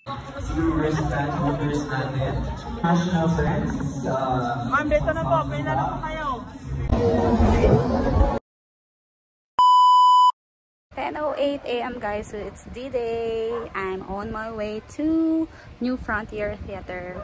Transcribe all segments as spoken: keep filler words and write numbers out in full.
Viewers and holders natin. National friends. Uh, Ma'am, dito na po. May laro po kayo. ten oh eight A M guys, so it's D-Day. I'm on my way to New Frontier Theater.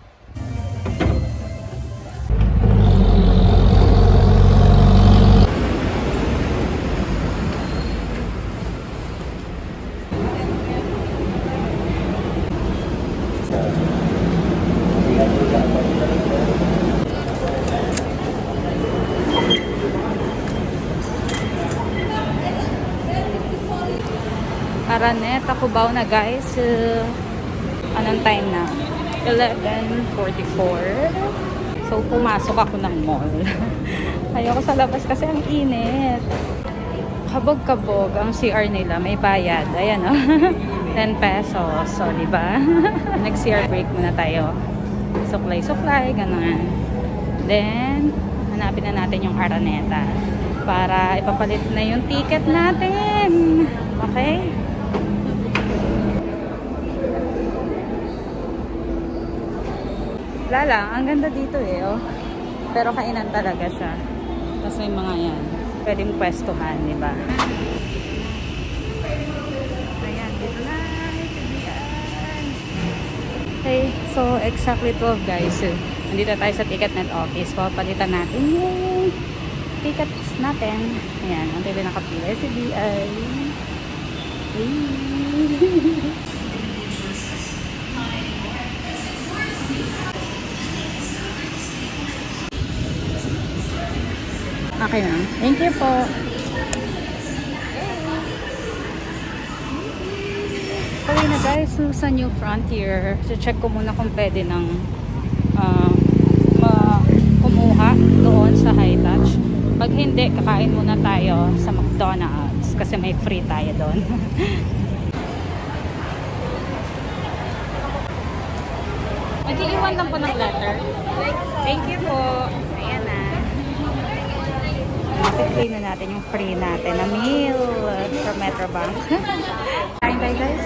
Araneta, Cubao na guys. Uh, anong time na? eleven forty-four. So pumasok ako ng mall. Ayoko sa labas kasi ang init. Kabog-kabog ang C R nila, may bayad. Ayan o. Oh. ten pesos. So diba? Nag-C R break muna tayo. Suklay-suklay, gano'n. Then hanapin na natin yung Araneta para ipapalit na yung ticket natin. Okay? Lala, ang ganda dito eh, oh. Pero kainan talaga siya. Tapos may mga yan. Pwedeng pwestuhan, di ba? Ayan, dito na. Okay, so exactly twelve guys. Nandito tayo sa Ticketnet office. Papalitan natin yung tickets natin. Ayan, ang tayo nakapila si B I. Okay na. Thank you po. Okay na guys, so sa New Frontier, so check ko muna kung pwede ng uh, kumuha doon sa High Touch. Pag hindi, kakain muna tayo sa McDonald's kasi may free tayo doon. Mag-iiwan lang po ng letter. Thank you po. Ayan na. Pag-play na natin yung free natin na meal from Metrobank. Kain tayo guys.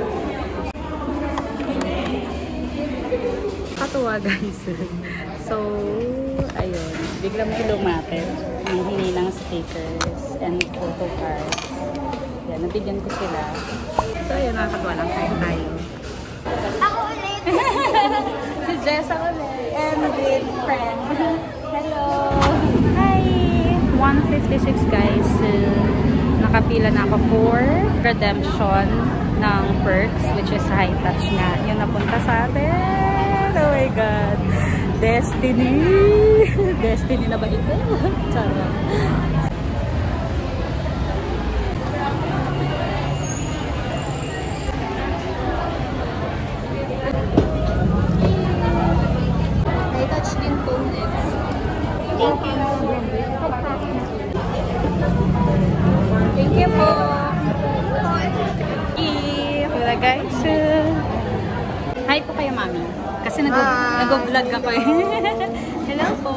Katuwa guys. So, ayun. Bigla may lumapit. Hinihingi ng stickers and photo cards. Yan, nabigyan ko sila. So, ayun, nakakatuwa lang. Kain tayo. Ako ulit! Si Jessa ulit. And with friend. Hello! one fifty-six guys, uh, nakapila na ako for redemption ng perks which is High Touch nga yung napunta sa atin. Oh my god, Destiny. Destiny na ba ito? Charot. High Touch din po next. Thank you. Thank you po. Hello guys. Hi po kayo mami. Kasi nag-vlog ako eh. Hello po.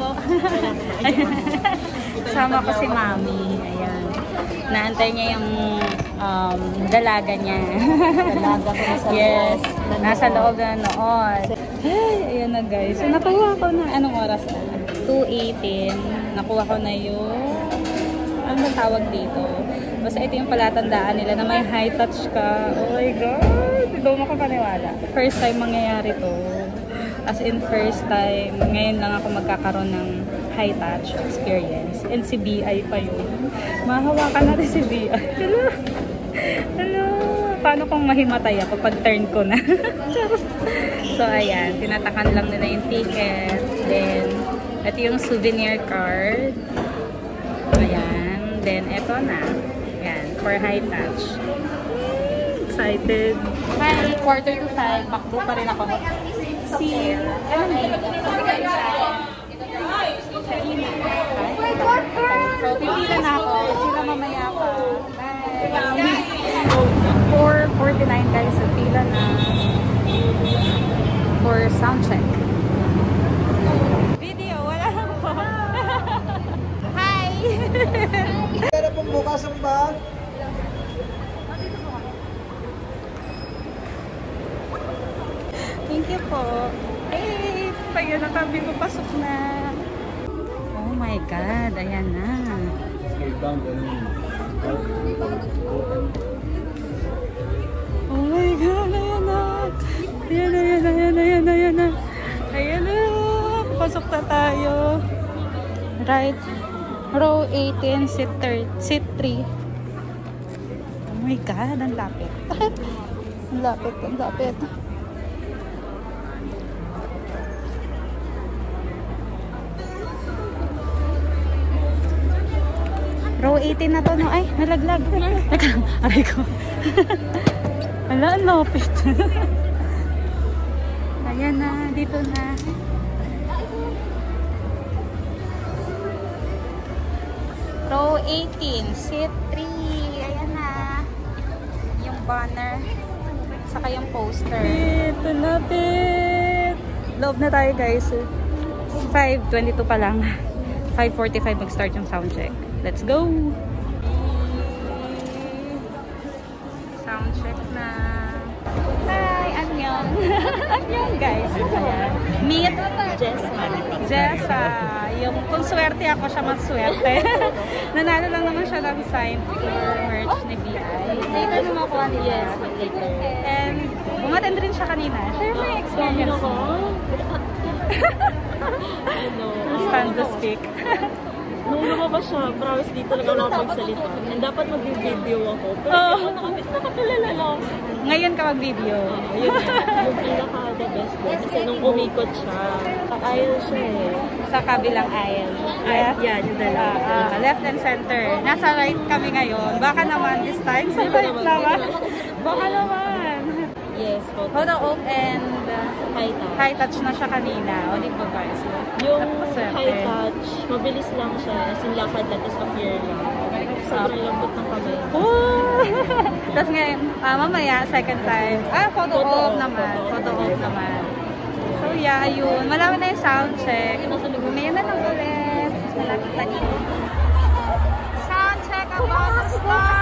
Sama ko si mami. Ayan. Naantay niya yung um, dalaga niya. Dalaga ko nasa yes. Loob. Nasa loob na noon. Ayan na guys. So nakuha ko na. Anong oras na? two eighteen. Nakuha ko na yung ano ba tawag dito? Basta ito yung palatandaan nila na may high touch ka. Oh my god! Hindi mo makapaniwala. First time mangyayari to. As in first time, ngayon lang ako magkakaroon ng high touch experience. And si B I pa yun. Mahawakan natin si B I. Hello! Hello! Paano kung mahimatay ako pag turn ko na? So ayan, tinatakan lang nila yung ticket. Then, ito yung souvenir card. Ayan. Then, ito na. Ayan, for high touch. Excited. Hi, quarter to five. Makbo pa rin ako. Si, ano na? So, pipila na ako. Sila mamaya pa. Bye. four forty-nine guys. So, pila na. For sound check. Video, wala lang po. Hi! Pero pong bukas ang bag. Thank you po. Hey, pag yun nakabi ko, pasok na. Oh my God, ayan na. Oh my God, ayan na. Ayan na, ayan na, ayan na, ayan na, ayan na. Ayan na. Pasok na tayo. Right. Row eighteen, seat three. Oh my God, ang lapit. Ang lapit, ang lapit. Row eighteen na to, no? Ay, nalaglag. Aray ko. Wala, ang lapit. Ayan na, dito na. Row eighteen, seat three. Ayan na. Yung banner. Saka yung poster. Ito natin. Loob na tayo, guys. five twenty-two pa lang. five forty-five mag-start yung sound check. Let's go! Sound check na. Hi! Annyeong! Annyeong, guys. Ayan. Meet Jessa. Jessa. Yung, kung swerte ako, siya mas swerte. Nanalo lang naman siya ng signed merch ni B I. Later mo makuha ni Yes, later. And umattend rin siya kanina. Share mo yung experience mo. Stand to speak. Nung lumabas siya, promise dito talaga ako nakapagsalita. And dapat mag-video ako. Pero oh. Ako nakapit, nakapilala lang. Ngayon ka mag-video? Uh, yun yung pinaka-the best doon. Kasi nung umikot siya, aisle siya eh. Sa kabilang aisle. Left? Yan, yung dalawa. Uh, uh, left and center. Nasa right kami ngayon. Baka naman this time sa right naman. Baka naman. Yes, photo. Photo op and uh, high touch. High touch na siya kanina. O, di ba guys? Yung high touch, mabilis lang siya. As in, lakad lang, tapos appear lang. Sobrang lambot ng kamay. Oh! Tapos ngayon, uh, mamaya, second time. Ah, photo, photo op naman. Photo op naman. So, yeah, ayun. Malaki na yung sound check. Ngayon na lang ulit. Malapit na dito. Sound check about to start!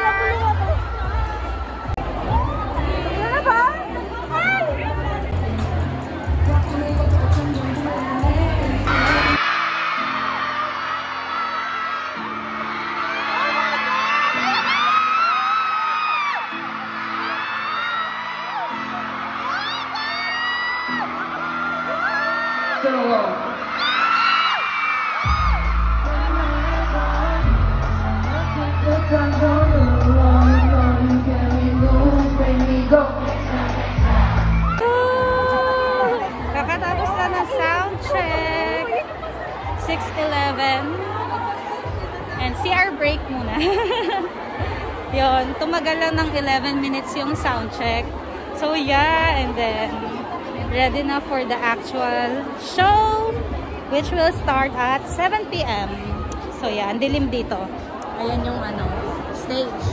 Kakatapos na ng sound check. six eleven. And C R break muna. Yun, tumagal lang ng eleven minutes yung sound check. So yeah, and then ready na for the actual show, which will start at seven P M So yeah, ang dilim dito. Ayan yung ano, stage.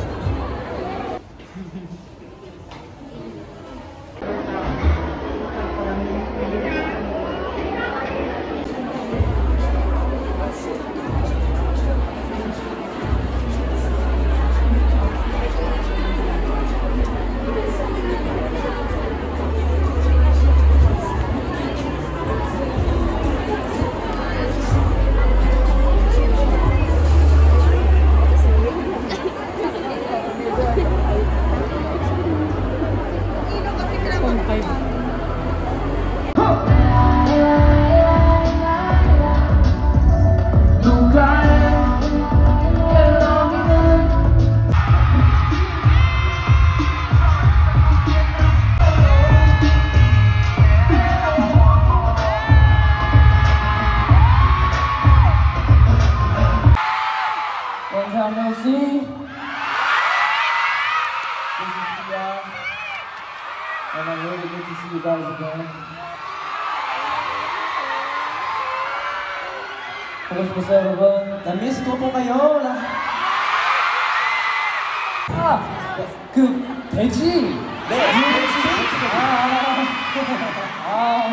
And I'm really good to see you guys again. Kumusta everyone? Na-miss ko po kayo. Ah! 그 돼지! 네! 돼지! 아! 아!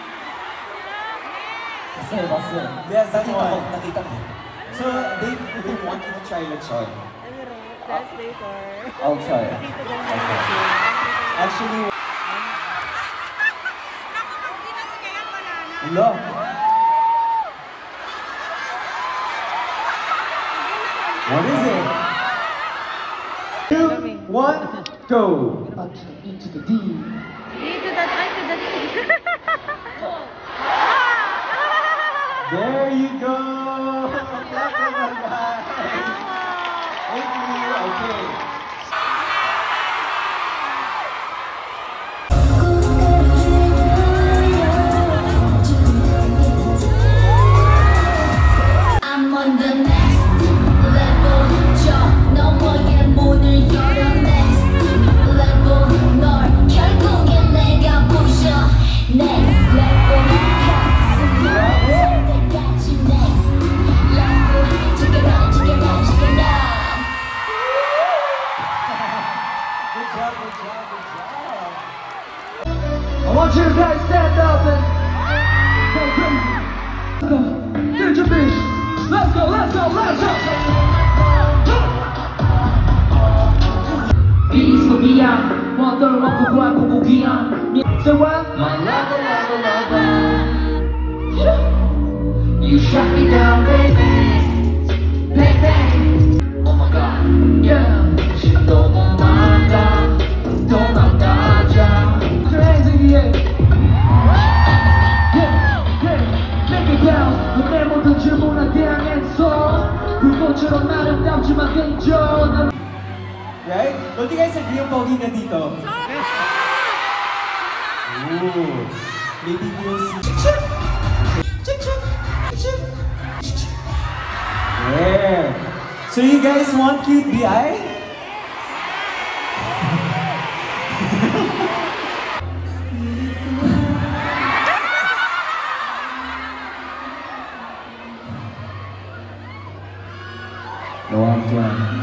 봤어요, 봤어요. Yes, that's one. Nakita ko. So, they, they want you to try lechon. That's later. I'll try. Actually, Hello. What is it? Two, one, go. E to the D. E to the I to the D. There you go. Clap naman, guys. Thank you. Okay. I'm on the next level. 저 너머의 문을 열어 next level. 널 결국엔 내가 부셔 next level. 가슴을 선택하지 next level. Check it out, check it out, check it out. Good job, good job, good job. I want you guys to stand up and go crazy. Let's go. Get your bitch. Let's go, let's go, let's go. Peace for me, I'm wonder what could grab for Gugian. So what? My lover, lover, lover. You shut me down, baby. Baby. Oh my god, yeah. 너무 많다. 도망가자. Put your hands in the air. Yeah, yeah. Make it bounce. 내 모든 질문에 대한 answer. 불꽃처럼 아름답지만 danger. Right? Don't you guys agree yung pogi na dito? Ooh. Maybe we'll see. Yeah. So you guys want cute B I? 너와 함께한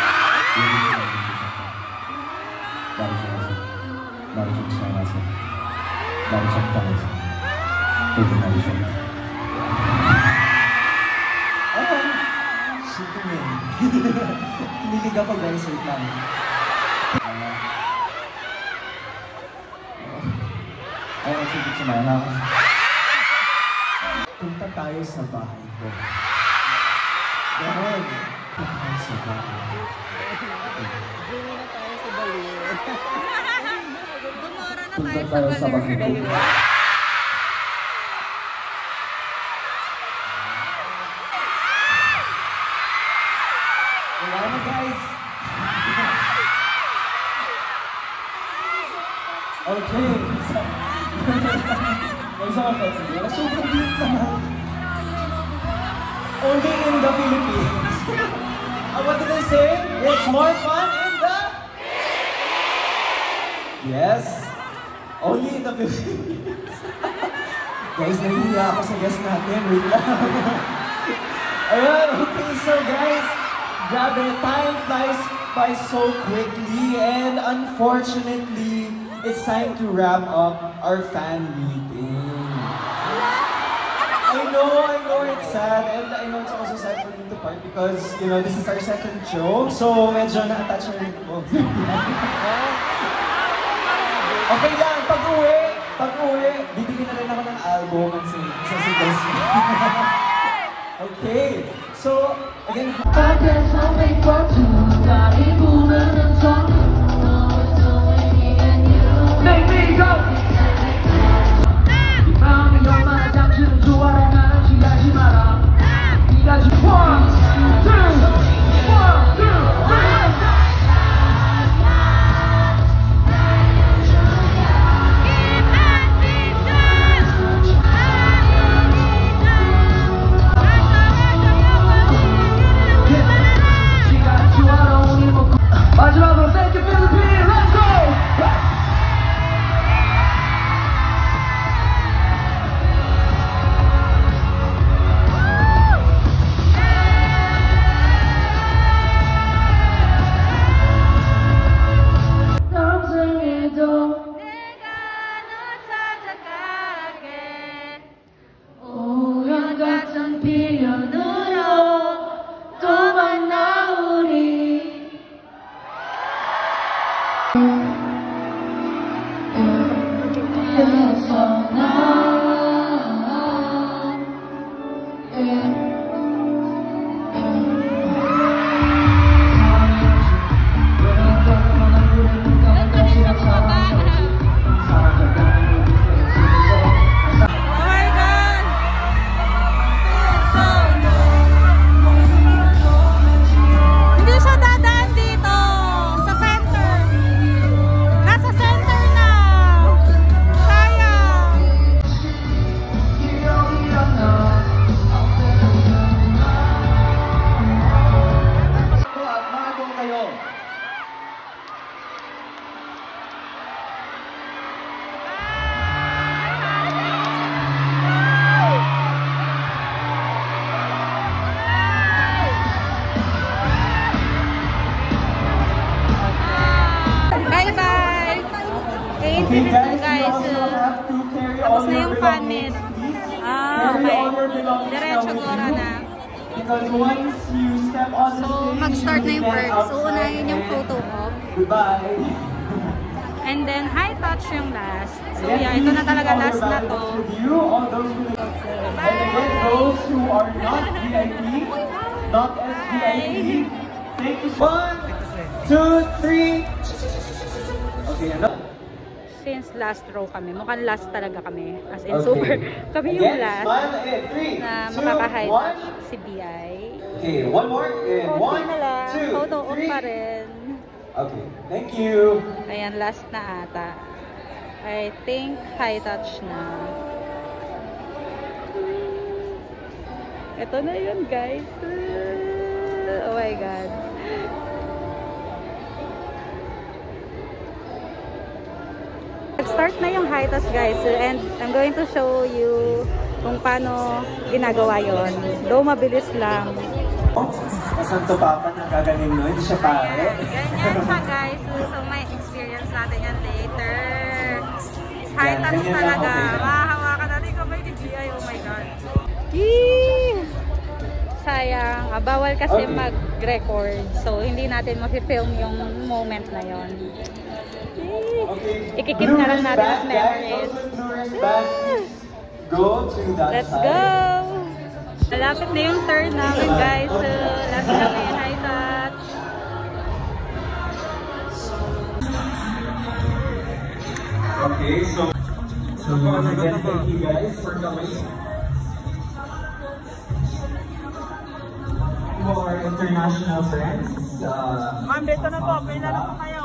나를 좋아서, 나를 좋지 않아서, 나를 적당해서, 모든 나를 좋다. Oh, Superman. Kinilig ako guys, wait lang. Ay, nagsibit si Mana. Punta tayo sa bahay ko. Ganon. Punta tayo sa bahay. Punta tayo sa bahay ko. Wala na guys. Okay. May isang offensive. Wala sobrang cute naman. Only in the Philippines. Uh, what did I say? It's more fun in the... Yes. Only in the Philippines. Guys, nahihiya ako sa guest natin. Wait lang. Ayan, okay. So guys, grabe, time flies by so quickly. And unfortunately, it's time to wrap up our fan meeting. I know, I know it's sad, and I know it's also sad for me to part because, you know, this is our second show, so medyo na-attach na rin po. Okay lang, pag-uwi, pag-uwi, bibigyan na rin ako ng album at si, sa si Okay, so, again, 앞에서 wait for two, 다리 부르는 성. Make me go! 이 마음이 얼마나 잠시는 좋아해 나는 취하지 마라. 네가 지금 one, two, one, two, three. 마지막으로 Thank you Philippines, let's go! 평생에도 내가 너 찾아가게 우연 같은 비련으로 또 만나 우리 그래서 나 Okay guys, Guys, you also uh, have to carry tapos all na your yung fan belongings, meet. please. Ah, Carry okay. all your belongings Diretso now with gora you. na. Because once you step on the So, stage, mag-start na yung you get perks. So, outside unahin yung and photo op. Goodbye. And then, high touch yung last. So, Again, yeah, ito na please talaga keep all last your na to. valuables with you, all those who and again, those who are not V I P, not S V I P, thank you. One, two, three. Okay, enough. Since last row kami, mukhang last talaga kami. As in, Okay. super, kami yung Again, last smile in three, na two, makaka-high one. touch si B I. Okay, one more. And Konti one, na lang, two, photo op three. pa rin. Okay, thank you. Ayan, last na ata. I think high touch na. Ito na yun, guys. Oh my God. Start na yung high touch, guys. And I'm going to show you kung paano ginagawa yon. Though mabilis lang. Oh, Santo Papa na gagaling no? Hindi siya pare. Ganyan siya, guys. So, may experience natin yan later. High Yan, touch ganyan lang, talaga. okay. Mahahawakan natin kamay ni G I. Oh my God. Yee! Sayang. Ah, bawal kasi Okay. mag-record. So, hindi natin ma-film yung moment na yon. Okay. Ikikip Blue na lang natin as wristband, guys. memories. Those with blue wristband, please go to that Let's side. go! Malapit na yung turn namin, guys. So, last kami, high touch. Okay, so so once again, thank you guys for coming. To our international friends. Uh, Ma'am, dito na po. Pila na po kayo.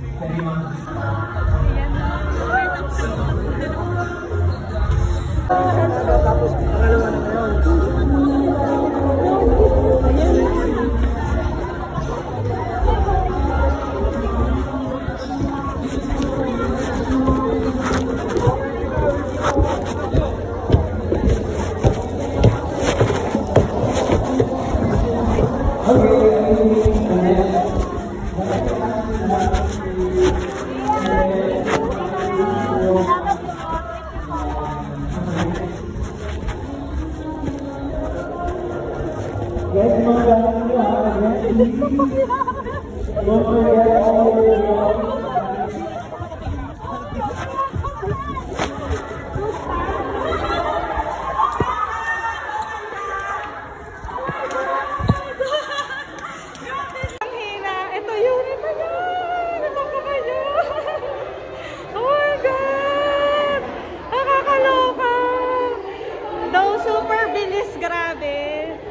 Ang hina. Ito yun. Ito yun. Ito ko kayo. Oh my God. Nakakaloka. Though super bilis. Grabe.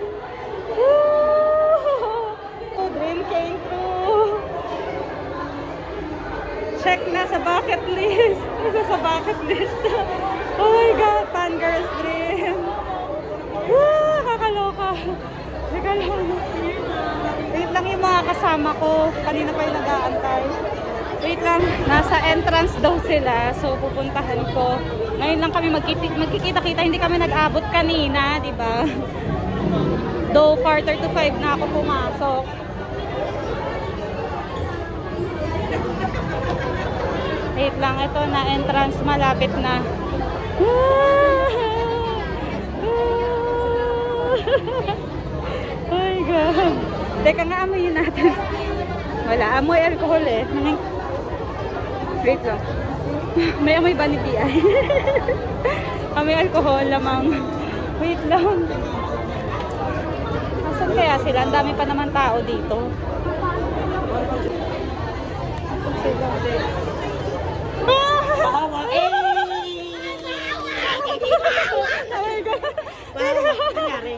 Woo! Dream came true. Check na sa bucket list. Isa sa bucket list. Oh my God. Fangirl's dream. Woo! Nakakaloka. Teka lang. Wait lang yung mga kasama ko. Kanina pa yung nag-aantay. Wait lang. Nasa entrance daw sila. So, pupuntahan ko. Ngayon lang kami magkikita-kita. Hindi kami nag-abot kanina. Diba? Though, quarter to five na ako pumasok. Wait lang. Ito na entrance. Malapit na. Oh my God. Teka nga, amoyin natin. Wala, amoy alcohol eh. Wait lang. May amoy ba ni B I? Amoy alcohol lamang. Wait lang. Asan kaya sila? Ang dami pa naman tao dito. Sila. Tawa! Eh! Oh my God. Ano nangyari?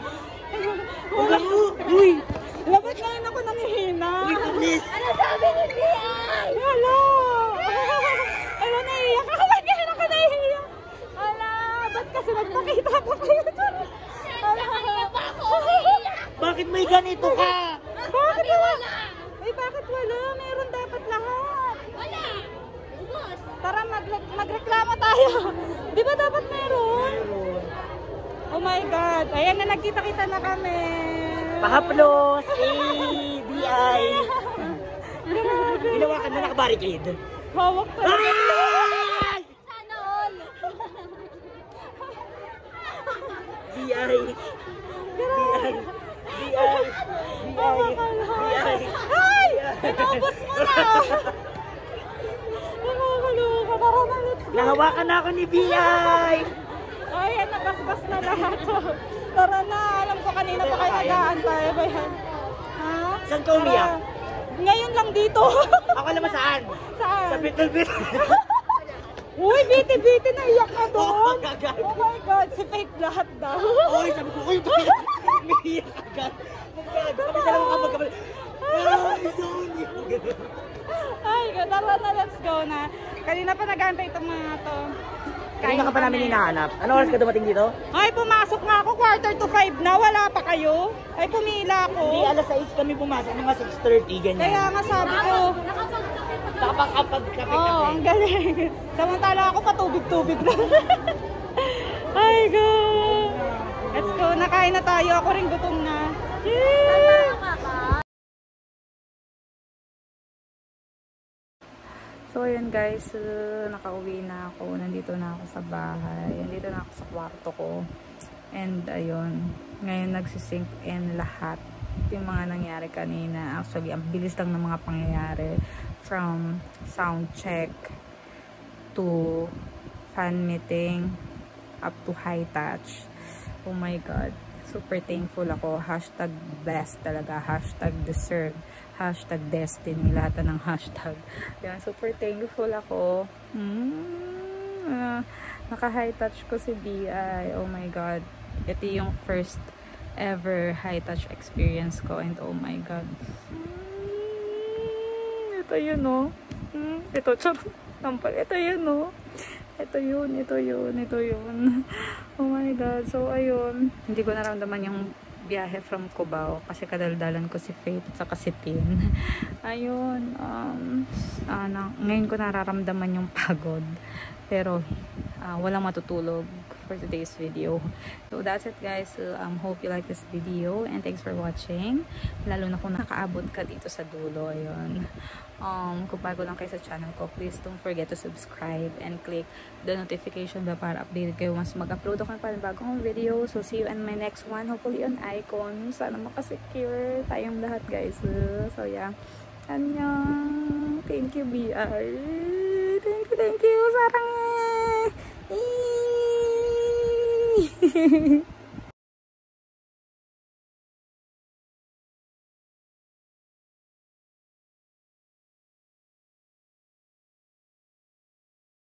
Uy! Labas ngayon ako nangihina. Uy, please! Ano sabi ni B I? Hala! Ano, naiiyak ako? Ba't ngayon ako naiiyak? Hala! Ba't kasi nagpakita pa kayo dyan? Hala! Bakit may ganito ka? Bakit wala? Ay, bakit wala? Meron dapat lahat. Wala! Ubus! Tara, mag- magreklamo tayo. Di ba dapat meron? Oh my God. Ayan na, nagkita-kita na kami. Pahaplos! Eh! B I! Ginawa ka na nakabarricade. Hawak pa. I. B I. B I. B I. Ay! Inubos mo na! Nakakaloka. Tara na, let's go. Nahawakan na ako ni B I. Ayan, nabasbas na lahat. Tara na, alam ko kanina pa kayo nag-aantay. Ba yan? Ha? Saan ka umiyak? Ngayon lang dito. Ako alam mo saan? Saan? Sa Bitul-Bit. Uy, biti-biti na iyak na doon. Oh, agad. Oh my God, si fake lahat daw. Oy, sabi ko, uy, umiiyak agad. Magkagawa kami dalawa ka magkabali. Ay, sorry. Ay, tara na, let's go na. Kanina pa nag-aantay itong mga to. Kanina ka pa namin hinahanap. Ano oras ka dumating dito? Ay, pumasok nga ako, quarter to five na. Wala pa kayo. Ay, pumila ako. Hindi, alas sais kami pumasok, mga six thirty, ganyan. Kaya nga sabi ko. Nakapag-kapag-kape Oo, oh, ang galing. Samantala ako patubig-tubig na. Ay, go. Let's go. Nakain na tayo. Ako rin gutom na. Yay! So, ayan guys. Uh, nakauwi na ako. Nandito na ako sa bahay. Nandito na ako sa kwarto ko. And, ayun. Ngayon, nagsisink in lahat. Yung mga nangyari kanina. Actually, ang bilis lang ng mga pangyayari. From sound check to fan meeting up to high touch. Oh my God. Super thankful ako. Hashtag blessed talaga. Hashtag deserve. Hashtag destiny. Lahat na ng hashtag. Yan, super thankful ako. Mm, uh, naka-high touch ko si B I. Oh my God. Ito yung first ever high touch experience ko. And oh my God. Ito yun, no? Hmm, ito, charot. Nampal. Ito yun, no? Ito yun, ito yun, ito yun. Oh my God. So, ayun. Hindi ko naramdaman yung biyahe from Cubao kasi kadaldalan ko si Faith at saka si Tin. Ayun. Um, uh, na, ngayon ko nararamdaman yung pagod. Pero, uh, walang matutulog for today's video. So, that's it guys. So, um, hope you like this video and thanks for watching. Lalo na kung nakaabot ka dito sa dulo. Ayun. Um, kung bago lang kayo sa channel ko, please don't forget to subscribe and click the notification bell para updated kayo once mag-upload ako ng panibagong video. So, see you in my next one. Hopefully on Icon. Sana makasecure tayong lahat guys. So, yeah. Annyeong. Thank you, B R. Thank you, thank you. Sarang. Hehehe